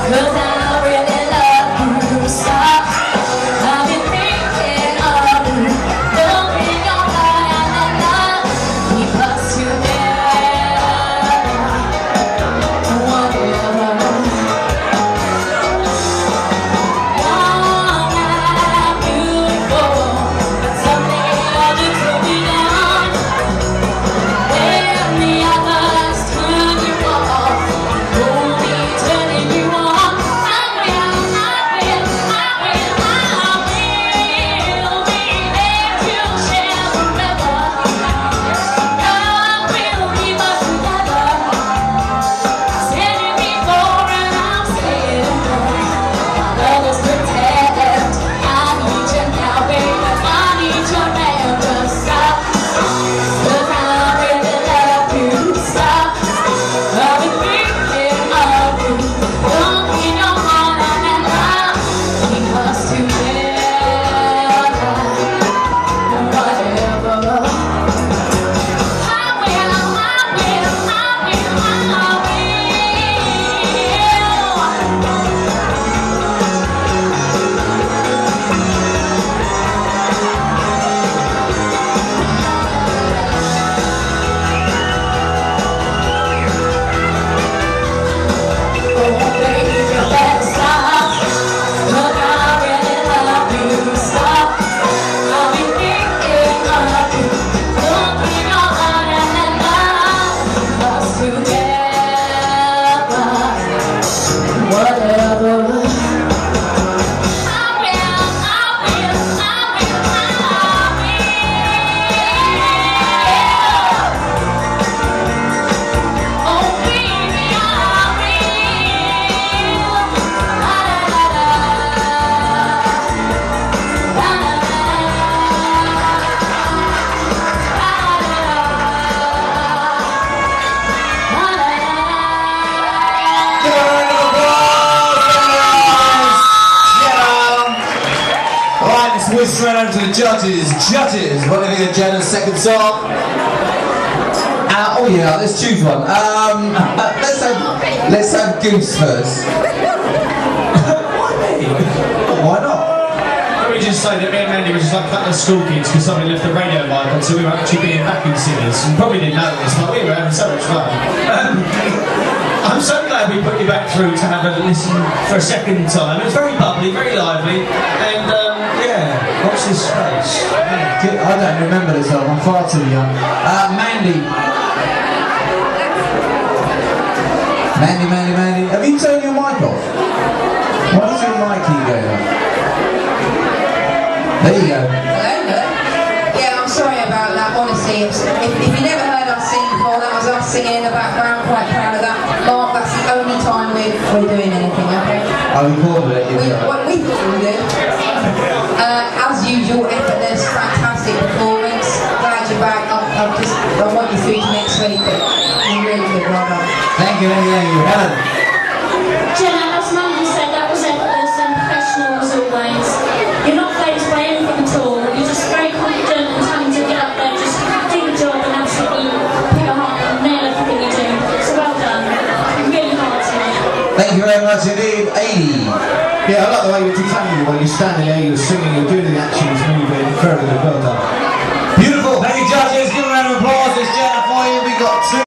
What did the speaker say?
Whiz straight over to the judges. Judges, what do you think of Jenna's second song? Oh yeah, let's choose one. Let's have Goose first. Why not? Let me just say that me and Mandy were just like a couple of school kids because somebody left the radio mic on, so we were actually being backing singers and probably didn't know this, but we were having so much fun. I'm so glad we put you back through to have a listen for a second time. It was very bubbly, very lively, and yeah, watch this space. I don't remember this song, I'm far too young. Mandy. Mandy. Have you turned your mic off? Why does your mic keep going off? There you go. Hello. Yeah, I'm sorry about that, honestly. If you never heard us sing before, that was us singing in the background, quite proud of that. Mark, that's the only time we're doing anything, okay? I recorded it, we thought we did. As usual, effortless, fantastic performance. Glad you're back. I want you through to next week, but you're really good, well done. Thank you. Helen. Jenna, as Mandy said, that was effortless and professional as always. You're not phased by anything at all. You're just very confident and having to get up there, just do the job and absolutely put your heart and nail everything you do. So well done. Really hard tonight. Thank you very much indeed, 80. Yeah, I like the way you're detailing when you're standing there, you're singing, you're doing the actions, moving, very good, well done. Beautiful, thank you judges, give a round of applause, it's Jenna for you, we got two.